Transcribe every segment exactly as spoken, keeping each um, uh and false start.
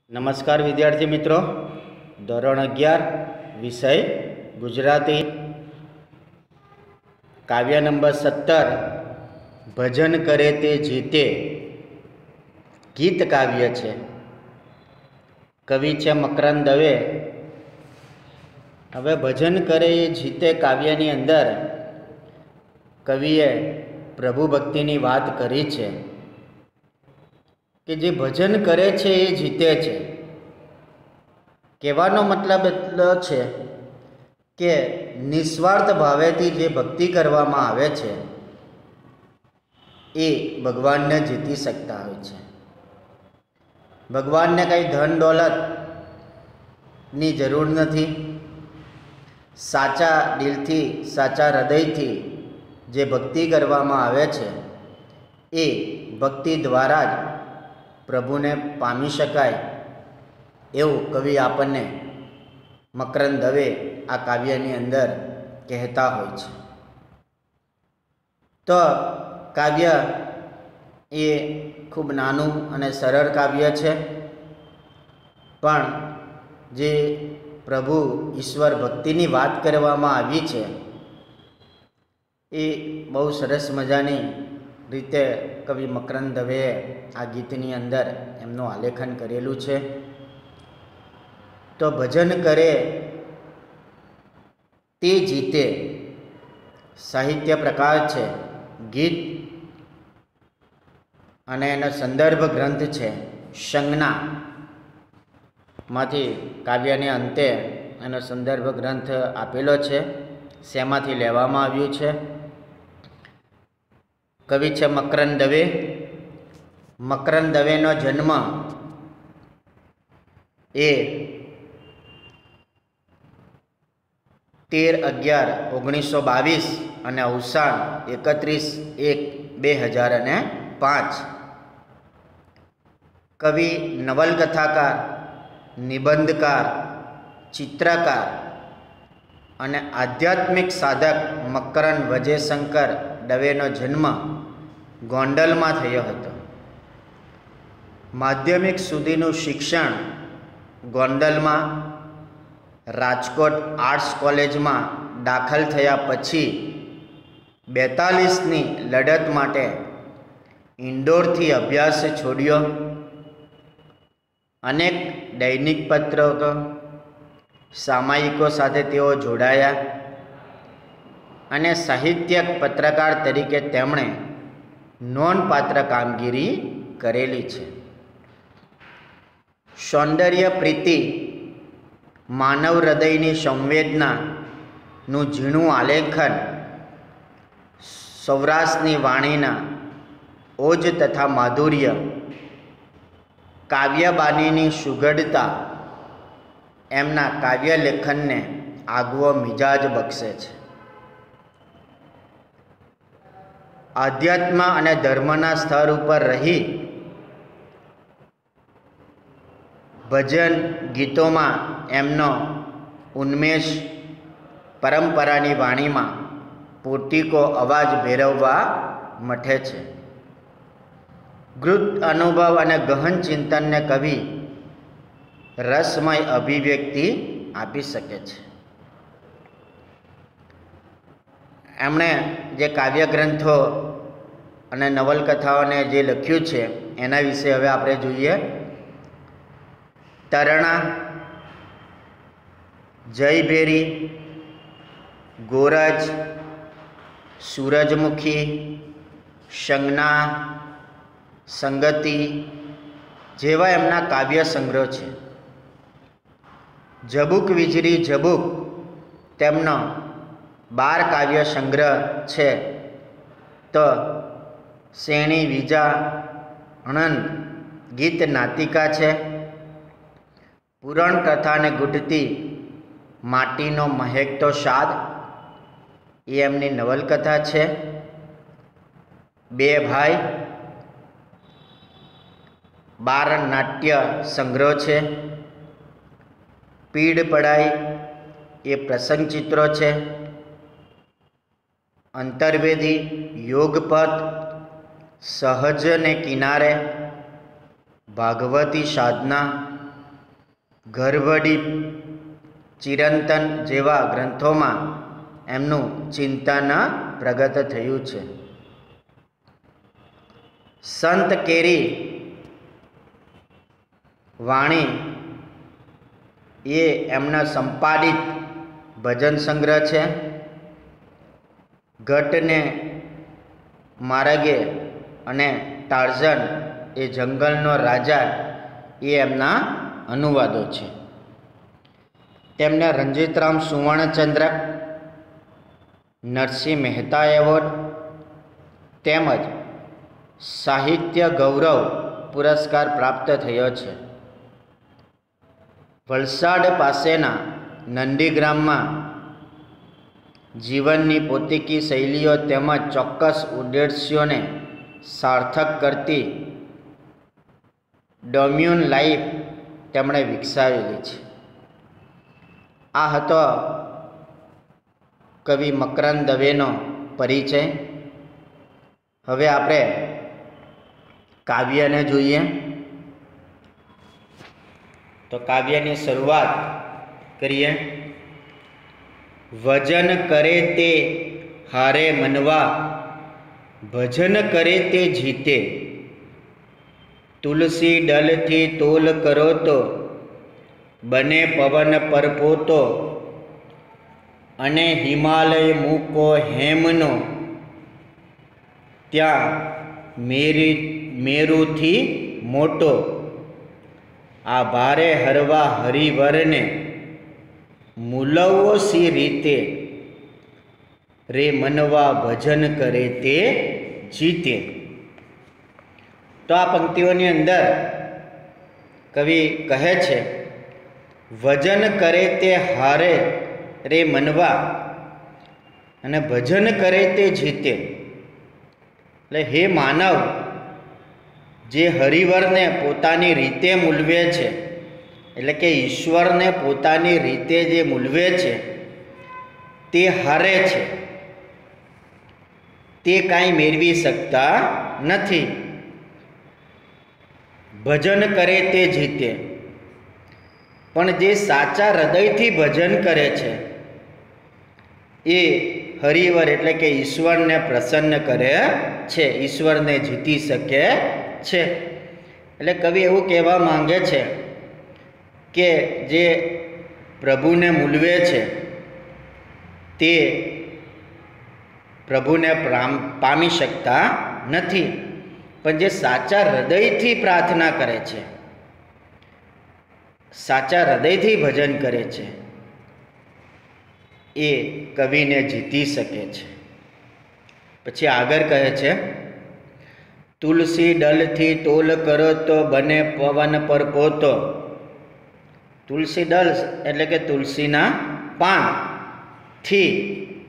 नमस्कार विद्यार्थी मित्रों, धोरण अगियार विषय गुजराती काव्य नंबर सत्तर भजन करे ते जीते गीत काव्य है। कवि है मकरंद दवे। हवे भजन करे ये जीते काव्यनी अंदर कविए प्रभु भक्तिनी बात करी है कि जे भजन करे छे ए जीते छे। कहेवानो मतलब एटलो छे के निस्वार्थ भावेथी जे भक्ति करवामां आवे छे ए भगवान ने जीती सकता होय छे। भगवान ने कई धन दौलत नी जरूर नथी। साचा दिलथी साचा हृदयथी जे भक्ति करवामां आवे छे ए भक्ति द्वारा ज प्रभु ने पामी शकाय एवं कवि आपने मकरंद दवे आ काव्यनी अंदर कहता होय छे। तो काव्य ए खूब नानु अने सरल काव्य छे, पण जे प्रभु ईश्वर भक्तिनी बात करवामां आवी छे ए बहु सरस मजानी रीते कवि मकरंद दवे आ गीतनी अंदर एमनुं आलेखन करेलुं छे। तो भजन करे ते जीते साहित्य प्रकार छे, गीत अने एनो संदर्भ ग्रंथ छे संज्ञा मांथी काव्यने अंते एनो संदर्भ ग्रंथ आपेलो छे। शेमांथी लेवामां आव्युं छे? कवि है मकरंद दवे। मकरंद दवेनो जन्म ए तेर अगियार ओगनीस सौ बावीस अने अवसान एकत्रीस एक बे हज़ार अने पांच। कवि नवलकथाकार, निबंधकार, चित्रकार अने आध्यात्मिक साधक मकरंद वजेशंकर दवेनो जन्म गोंडल में थयो हतो। माध्यमिक सुधीनुं शिक्षण गोंडल में, राजकोट आर्ट्स कॉलेज में दाखल थया पछी बेतालीसनी लड़त माटे इंदौर थी अभ्यास छोड्यो। अनेक दैनिक पत्रों सामायिकों साथे तेओ जोड़ाया अने साहित्यक पत्रकार तरीके तेमणे नोंधपात्र कामगीरी करेली छे। सौंदर्य प्रीति, मानव हृदयनी संवेदना नु झीणुं आलेखन, सौराष्ट्रनी वाणीना ओज तथा माधुर्य, काव्यबानीनी सुगढ़ता एमना काव्य लेखन ने आगवो मिजाज बक्षे छे। आध्यात्म अने धर्मना स्तर पर रही भजन गीतों में एमनो उन्मेष परंपरानी वाणी में पोतीको अवाज भेरववा मठे छे। गृत अनुभव अने गहन चिंतन ने कवि रसमय अभिव्यक्ति आपी सके छे। एमणे जे काव्य ग्रंथों अने नवलकथाओने जे लख्युं छे एना विषे हवे आपणे जोईए। तरणा, जयभेरी, गोरज, सूरजमुखी, संज्ञा, संगति जेवा एमना काव्य संग्रह छे। जबूक वीजળી जबूक तेमनो बार काव्य संग्रह छे। तो सेणी वीजा अनंत गीत नाटिका छे। पुराण कथा ने गुटती माटीनो महकतो साद ए एमनी नवलकथा छे। बे भाई बार नाट्य संग्रह छे। पीड़ पड़ाई ए प्रसंग चित्रों छे। अंतर्वेदी, योगपथ, सहज ने किनारे, भागवती साधना, ગર્ભડી, ચિરંતન જેવા ગ્રંથોમાં એમનું ચિંતન પ્રગટ થયું છે. સંત કેરી વાણી એ એમના સંપાદિત ભજન સંગ્રહ છે. ઘટને માર્ગે અને ટાર્ઝન એ જંગલનો રાજા એ એમના અનુવાદો છે. તેમને રંજીતરામ સુવર્ણચંદ્રક, નરસિંહ મહેતા એવોર્ડ તેમજ સાહિત્ય ગૌરવ પુરસ્કાર પ્રાપ્ત થયો છે. વલસાડ પાસેના નંદીગ્રામમાં જીવનની પોતીકી શૈલીઓ તેમજ ચોક્કસ ઉદ્દેશ્યોને સાર્થક કરતી ડોમ્યુન લાઈફ તેમણે વિકસાવેલી છે. આ હતો કવિ મકરંદ દવેનો પરિચય. હવે આપણે કાવ્યને જોઈએ. તો કાવ્યની શરૂઆત કરીએ. વજન કરે તે હારે મનવા, ભજન કરે તે જીતે. તુલસી ડલથી તોલ કરો તો બને પવન પરપોતો. અને હિમાલય મૂકો હેમનો, ત્યાં મેરી મેરુથી મોટો. આ ભારે હરવા હરિવરને મૂલવો સી રીતે. રે મનવા ભજન કરે તે જીતે. તો આ પંક્તિઓની અંદર કવિ કહે છે વજન કરે તે હારે રે મનવા અને ભજન કરે તે જીતે. એટલે હે માનવ, જે હરિવરને પોતાની રીતે મૂલવે છે, એટલે કે ઈશ્વરને પોતાની રીતે જે મૂલવે છે તે હારે છે, તે કાંઈ મેળવી શકતા નથી. ભજન કરે તે જીતે. પણ જે સાચા હૃદયથી ભજન કરે છે એ હરિવર એટલે કે ઈશ્વરને પ્રસન્ન કરે છે, ઈશ્વરને જીતી શકે છે. એટલે કવિ એવું કહેવા માંગે છે કે જે પ્રભુને મૂલવે છે તે પ્રભુને પામી શકતા નથી, પણ જે સાચા હૃદયથી પ્રાર્થના કરે છે, સાચા હૃદયથી ભજન કરે છે એ કવિને જીતી શકે છે. પછી આગળ કહે છે તુલસી ડલથી તોલ કરો તો બને પવન પર પોતો. તુલસી ડલ એટલે કે તુલસીના પાનથી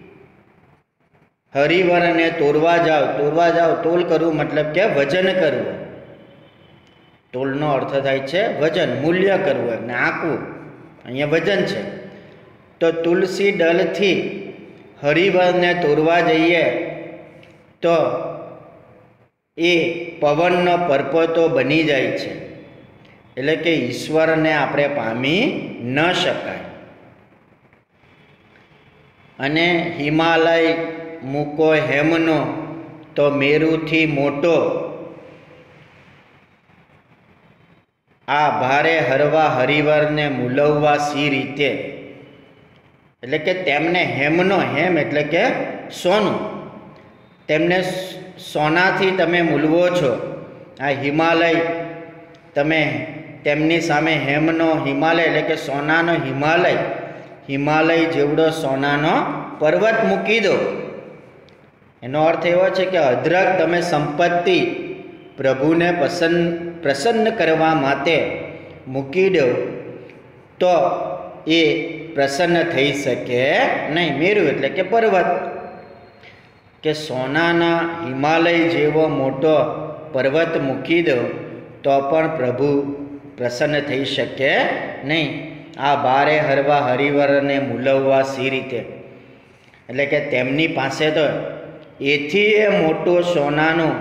હરિવરને તોડવા જાઓ. તોડવા જાઓ, તોલ કરવું મતલબ કે વજન કરવું. તોલનો અર્થ થાય છે વજન, મૂલ્ય કરવું અને આંકવું. અહીંયા વજન છે. તો તુલસી ડલથી હરિવરને તોડવા જઈએ તો એ પવનનો પરપોતો બની જાય છે. એટલે કે ઈશ્વરને આપણે પામી ન શકાય. અને હિમાલય મૂકો હેમનો તો મેરુથી મોટો. આ ભારે હરવા હરિવરને મૂલવવા સી રીતે. એટલે કે તેમને હેમનો, હેમ એટલે કે સોનું, તેમને સોનાથી તમે મૂલવો છો. આ હિમાલય તમે તેમની સામે હેમનો હિમાલય એટલે કે સોનાનો હિમાલય, હિમાલય જેવડો સોનાનો પર્વત મૂકી દો. એનો અર્થ એવો છે કે અઢળક તમે સંપત્તિ પ્રભુને પસંદ પ્રસન્ન કરવા માટે મૂકી દો તો એ પ્રસન્ન થઈ શકે નહીં. મેરુ એટલે કે પર્વત, કે સોનાના હિમાલય જેવો મોટો પર્વત મૂકી દો તો પણ પ્રભુ પ્રસન્ન થઈ શકે નહીં. આ ભારે હરવા હરિવરને મૂલવવા સી રીતે. એટલે કે તેમની પાસે તો એથી એ મોટો સોનાનું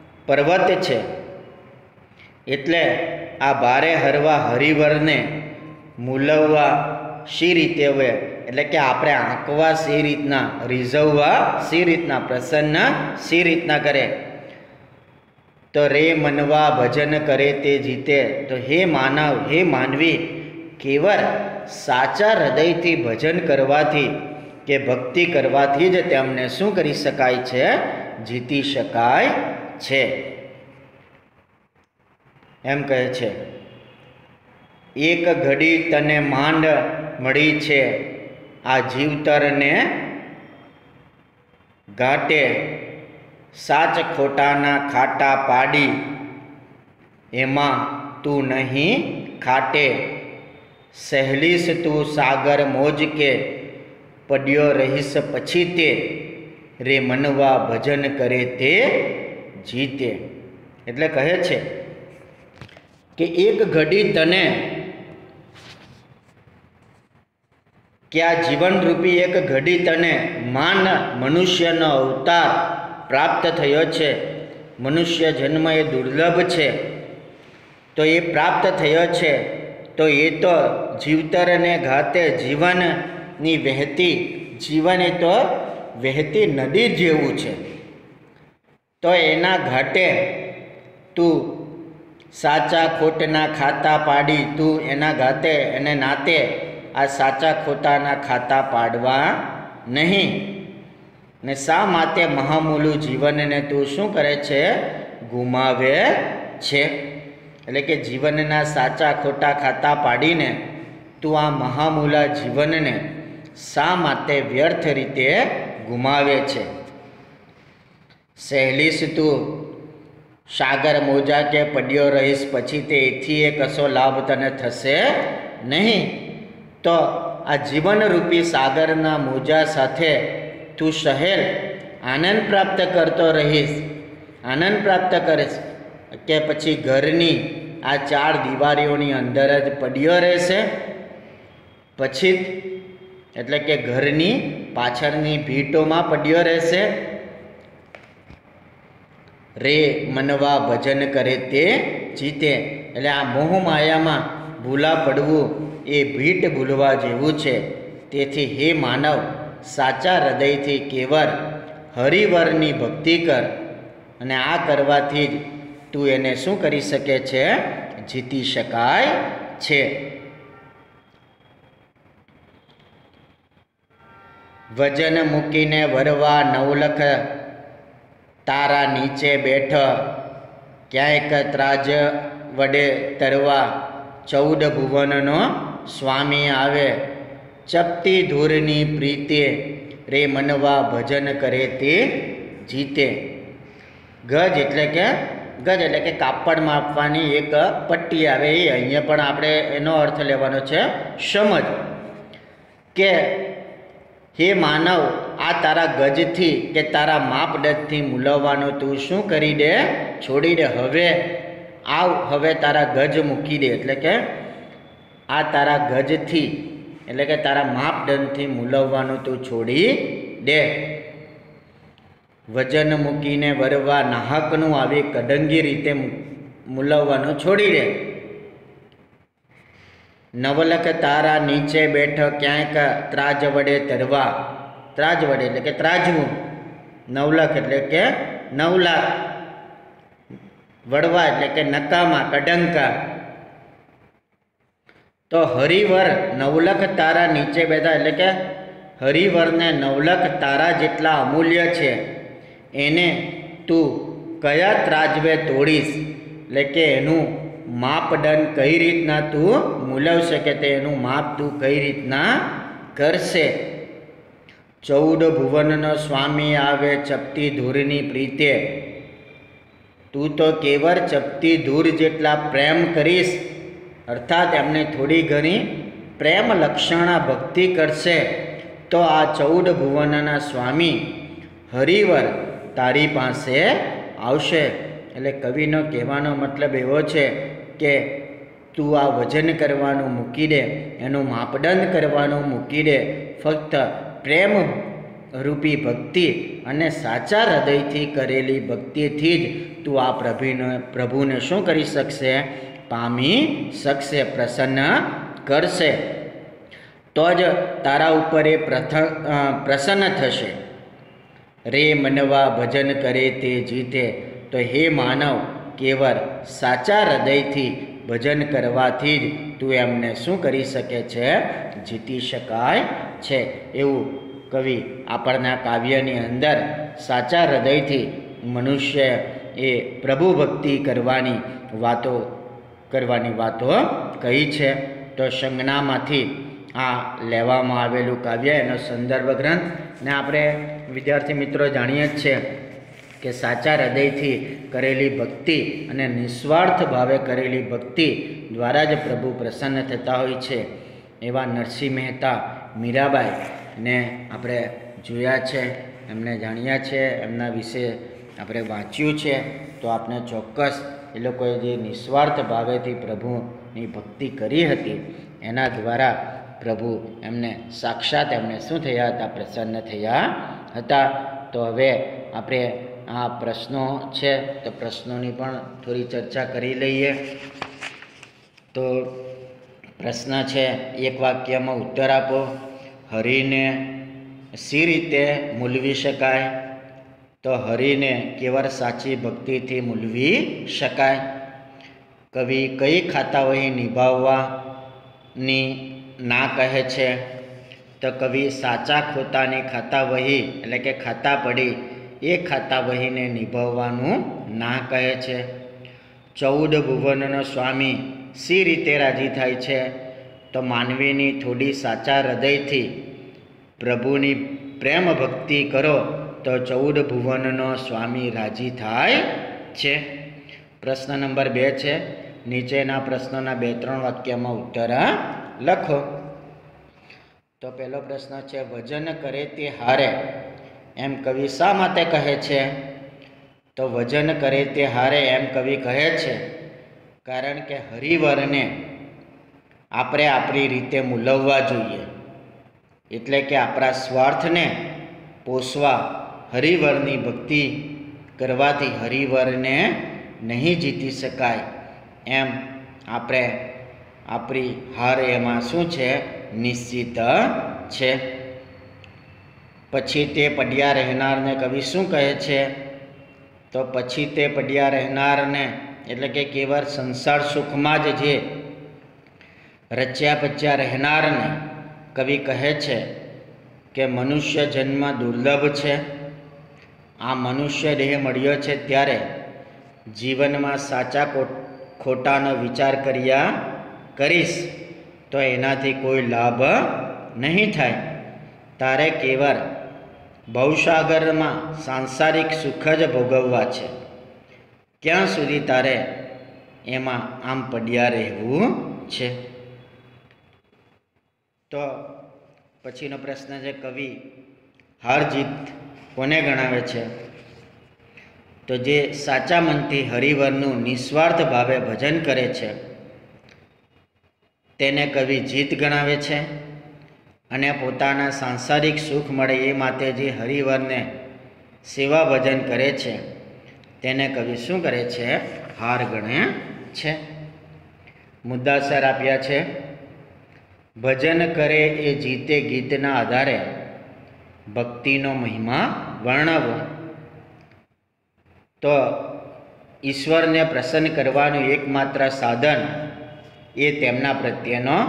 પર્વત છે. એટલે આ ભારે હરવા હરિવરને મૂલવવા શી રીતે હોય, એટલે કે આપણે આંકવા સી રીતના, રીઝવવા સી રીતના, પ્રસન્ન સી રીતના કરે. તો રે મનવા ભજન કરે તે જીતે. તો હે માનવ, હે માનવી, કેવળ સાચા હૃદયથી ભજન કરવાથી કે ભક્તિ કરવાથી જ તેમને શું કરી શકાય છે? જીતી શકાય છે. એમ કહે છે, એક ઘડી તને માંડ મળી છે, આ જીવતરને ઘાટે, સાચ ખોટાના ખાટા પાડી, એમાં તું નહીં ખાટે. સહેલીશ તું સાગર મોજ કે, પડ્યો રહીશ પછી તે, રે મનવા ભજન કરે તે જીતે. એટલે કહે છે કે એક ઘડી તને, કે આ જીવનરૂપી એક ઘડી તને માન મનુષ્યનો અવતાર પ્રાપ્ત થયો છે. મનુષ્ય જન્મ એ દુર્લભ છે, તો એ પ્રાપ્ત થયો છે. તો એ તો જીવતરને ઘાતે, જીવનની વહેતી, જીવન એ તો વહેતી નદી જેવું છે. તો એના ઘાટે તું સાચા ખોટના ખાતા પાડી, તું એના ઘાતે એને નાતે આ સાચા ખોટાના ખાતા પાડવા નહીં. ને શા માટે મહામૂલું જીવનને તું શું કરે છે? ગુમાવે છે. એટલે કે જીવનના સાચા ખોટા ખાતા પાડીને તું આ મહામૂલા જીવનને શા માટે વ્યર્થ રીતે ગુમાવે છે? સહેલીશ તું સાગર મોજા કે પડ્યો રહીશ પછી તે, એથી એ કશો લાભ તને થશે નહીં. તો આ જીવનરૂપી સાગરના મોજા સાથે તું સહેલ આનંદ પ્રાપ્ત કરતો રહીશ, આનંદ પ્રાપ્ત કરીશ, કે પછી ઘરની આ ચાર દિવારીઓની અંદર જ પડ્યો રહેશે. પછી એટલે કે ઘરની પાછળની ભીટોમાં પડ્યો રહેશે. રે મનવા ભજન કરે તે જીતે. એટલે આ મોહ માયામાં ભૂલા પડવું એ ભીટ ભૂલવા જેવું છે. તેથી હે માનવ, સાચા હૃદયથી કેવળ હરિવરની ભક્તિ કર, અને આ કરવાથી જ તું એને શું કરી શકે છે? જીતી શકાય છે. વજન મૂકીને વરવા નવલખ, તારા નીચે બેઠ, ક્યાંક ત્રાજ વડે તરવા, ચૌદ ભુવનનો સ્વામી આવે. ચપટી ધૂરની પ્રીતે, રે મનવા ભજન કરે તે જીતે. ગજ એટલે કે ગજ એટલે કે કાપડ માપવાની એક પટ્ટી આવે, એ અહીંયા પણ આપણે એનો અર્થ લેવાનો છે સમજ. કે હે માનવ, આ તારા ગજથી કે તારા માપદંડથી મૂલવવાનું તું શું કરી દે? છોડી દે. હવે આવ, હવે તારા ગજ મૂકી દે. એટલે કે આ તારા ગજથી એટલે કે તારા માપદંડથી મૂલવવાનું તું છોડી દે. વજન મૂકીને વરવા નાહકનું આવી કડંગી રીતે મૂલવવાનું છોડી દે. નવલખ તારા નીચે બેઠ, ક્યાંક ત્રાજ વડે તરવા. ત્રાજ વડે એટલે કે ત્રાજવું. નવલખ એટલે કે નવલાખ. વડવા એટલે કે નકામા, કડંકા. તો હરિવર નવલખ તારા નીચે બેઠા, એટલે કે હરિવરને નવલખ તારા જેટલા અમૂલ્ય છે, એને તું કયા ત્રાજવે તોડીશ? એટલે કે એનું માપદંડ કઈ રીતના તું મૂલવશે, કે તે એનું માપ તું કઈ રીતના કરશે? ચૌદ ભુવનનો સ્વામી આવે, ચપટી ધૂરની પ્રીતે. તું તો કેવળ ચપટી ધૂર જેટલા પ્રેમ કરીશ, અર્થાત એમને થોડી ઘણી પ્રેમ લક્ષણા ભક્તિ કરશે, તો આ ચૌદ ભુવનના સ્વામી હરિવર તારી પાસે આવશે. એટલે કવિનો કહેવાનો મતલબ એવો છે કે તું આ વજન કરવાનું મૂકી દે, એનું માપદંડ કરવાનું મૂકી દે. ફક્ત પ્રેમ રૂપી ભક્તિ અને સાચા હૃદયથી કરેલી ભક્તિથી જ તું આ પ્રભુને પ્રભુને શું કરી શકશે? પામી શકશે, પ્રસન્ન કરશે તો જ તારા ઉપર એ પ્રથ પ્રસન્ન થશે. રે મનવા ભજન કરે તે જીતે. તો હે માનવ, કેવળ સાચા હૃદયથી ભજન કરવાથી જ તું એમને શું કરી શકે છે? જીતી શકાય છે. એવું કવિ આપણના કાવ્યની અંદર સાચા હૃદયથી મનુષ્ય એ પ્રભુ ભક્તિ કરવાની વાતો કરવાની વાતો કહી છે. તો સંજ્ઞામાંથી આ લેવામાં આવેલું કાવ્ય, એનો સંદર્ભ ગ્રંથ. ને આપણે વિદ્યાર્થી મિત્રો જાણીએ જ છે કે સાચા હૃદયથી કરેલી ભક્તિ અને નિસ્વાર્થ ભાવે કરેલી ભક્તિ દ્વારા જ પ્રભુ પ્રસન્ન થતા હોય છે. એવા નરસિંહ મહેતા મીરાબાઈ ને આપણે જોયા છે, એમને જાણ્યા છે, એમના વિશે આપણે વાંચ્યું છે. તો આપણે ચોક્કસ એ લોકોએ જે નિસ્વાર્થ ભાવેથી પ્રભુની ભક્તિ કરી હતી એના દ્વારા પ્રભુ એમને સાક્ષાત એમને શું થયા હતા? પ્રસન્ન થયા હતા. તો હવે આપણે આ પ્રશ્નો છે તો પ્રશ્નોની પણ થોડી ચર્ચા કરી લઈએ. તો પ્રશ્ન છે, એક વાક્યમાં ઉત્તર આપો. હરિને સી રીતે મૂલવી શકાય? તો હરિને કેવળ સાચી ભક્તિથી મૂલવી શકાય. કવિ કઈ ખાતાવહી નિભાવવાની ના કહે છે? તો કવિ સાચા ખોટાની ખાતાવહી એટલે કે ખાતા પડી એ ખાતાવહીને નિભાવવાનું ના કહે છે. ચૌદ ભુવનનો સ્વામી સી રીતે રાજી થાય છે? તો માનવીની થોડી સાચા હૃદયથી પ્રભુની પ્રેમ ભક્તિ કરો તો ચૌદ ભુવનનો સ્વામી રાજી થાય છે. પ્રશ્ન નંબર બે છે, નીચેના પ્રશ્નોના બે ત્રણ વાક્યમાં ઉત્તર લખો. તો પહેલો પ્રશ્ન છે, ભજન કરે તે હારે એમ કવિ શા માટે કહે છે? તો ભજન કરે તે હારે એમ કવિ કહે છે કારણ કે હરિવરને આપણે આપણી રીતે મૂલવવા જોઈએ. એટલે કે આપણા સ્વાર્થને પોષવા હરિવરની ભક્તિ કરવાથી હરિવરને નહીં જીતી શકાય. એમ આપણે આપણી હાર એમાં શું છે? નિશ્ચિત છે. પછી તે પડ્યા રહેનારને કવિ શું કહે છે? તો પછી તે પડ્યા રહેનારને એટલે કે કેવળ સંસાર સુખમાં જ જે રચ્યા પચ્યા રહેનારને કવિ કહે છે કે મનુષ્ય જન્મ દુર્લભ છે. આ મનુષ્ય દેહ મળ્યો છે ત્યારે જીવનમાં સાચા ખોટાનો વિચાર કર્યા કરીશ તો એનાથી કોઈ લાભ નહીં થાય. તારે કેવળ ભવસાગરમાં સાંસારિક સુખ જ ભોગવવા છે. ક્યાં સુધી તારે એમાં આમ પડ્યા રહેવું છે? તો પછીનો પ્રશ્ન છે, કવિ હાર જીત કોને ગણાવે છે? તો જે સાચા મનથી હરિવરનું નિસ્વાર્થ ભાવે ભજન કરે છે તેને કવિ જીત ગણાવે છે. અને પોતાના સાંસારિક સુખ મળે એ માટે જે હરિવરને સેવા ભજન કરે છે તેને કવિ શું કરે છે? હાર ગણે છે. મુદ્દાસર આપ્યા છે. ભજન કરે એ જીતે ગીતના આધારે ભક્તિનો મહિમા વર્ણવો. તો ઈશ્વરને પ્રસન્ન કરવાનું એકમાત્ર સાધન એ તેમના પ્રત્યેનો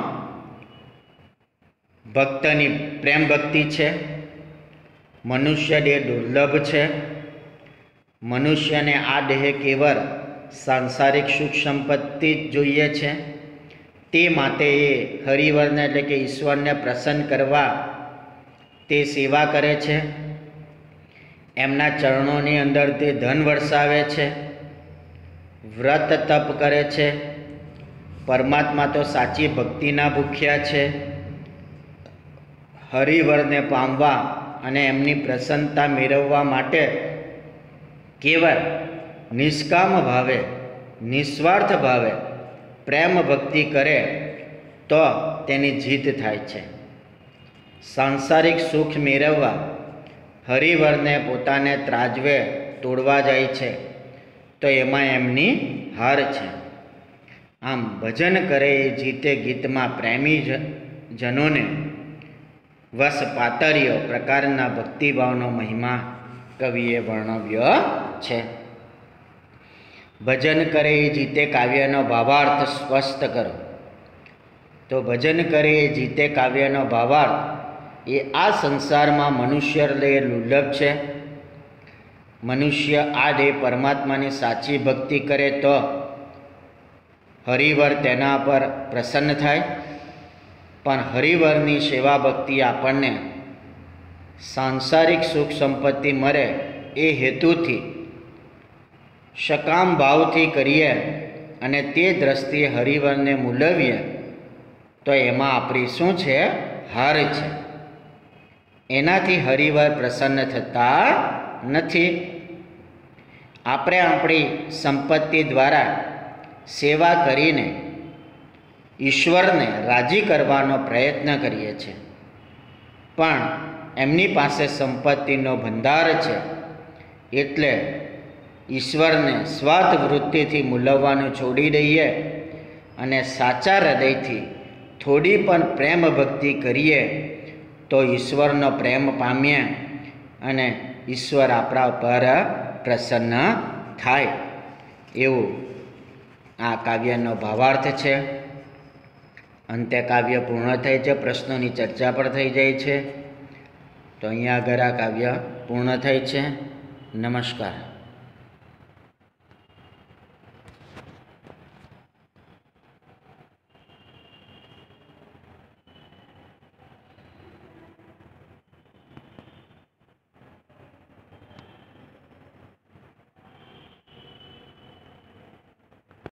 ભક્તની પ્રેમ ભક્તિ છે. મનુષ્ય દેહ દુર્લભ છે. મનુષ્યને આ દેહ કેવળ સાંસારિક સુખ સંપત્તિ જ જોઈએ છે. તે માટે એ હરિવરને એટલે કે ઈશ્વરને પ્રસન્ન કરવા તે સેવા કરે છે. એમના ચરણોની અંદર તે ધન વરસાવે છે, વ્રત તપ કરે છે. પરમાત્મા તો સાચી ભક્તિના ભૂખ્યા છે. હરિવરને પામવા અને એમની પ્રસન્નતા મેળવવા માટે કેવળ નિષ્કામ ભાવે નિસ્વાર્થ ભાવે પ્રેમ ભક્તિ કરે તો તેની જીત થાય છે. સાંસારિક સુખ મેળવવા હરિવરને પોતાને ત્રાજવે તોડવા જાય છે તો એમાં એમની હાર છે. આમ ભજન કરે એ જીતે ગીતમાં પ્રેમી જનોને વસ પાતર્ય પ્રકારના ભક્તિભાવનો મહિમા કવિએ વર્ણવ્યો છે. ભજન કરે એ જીતે કાવ્યનો ભાવાર્થ સ્પષ્ટ કરો. તો ભજન કરે એ જીતે કાવ્યનો ભાવાર્થ એ આ સંસારમાં મનુષ્ય લઈ દુર્લભ છે. મનુષ્ય આ દેહ પરમાત્માની સાચી ભક્તિ કરે તો હરિવર તેના પર પ્રસન્ન થાય. પણ હરિવરની સેવા ભક્તિ આપણને સાંસારિક સુખ સંપત્તિ મળે એ હેતુથી સકામ ભાવથી કરીએ અને તે દ્રષ્ટિએ હરિવરને મૂલવીએ તો એમાં આપણી શું છે? હાર છે. એનાથી હરિવર પ્રસન્ન થતા નથી. આપણે આપણી સંપત્તિ દ્વારા સેવા કરીને ઈશ્વરને રાજી કરવાનો પ્રયત્ન કરીએ છીએ, પણ એમની પાસે સંપત્તિનો ભંડાર છે એટલે ઈશ્વરને સ્વાર્થ વૃત્તિથી મૂલવવાનું છોડી દઈએ અને સાચા હૃદયથી થોડી પણ પ્રેમ ભક્તિ કરીએ તો ઈશ્વરનો પ્રેમ પામીએ અને ઈશ્વર આપણા ઉપર પ્રસન્ન થાય. એવું આ કાવ્યનો ભાવાર્થ છે. અંતે કાવ્ય પૂર્ણ થાય છે. પ્રશ્નોની ચર્ચા પણ થઈ જાય છે. તો અહીંયા આગળ આ કાવ્ય પૂર્ણ થાય છે. નમસ્કાર.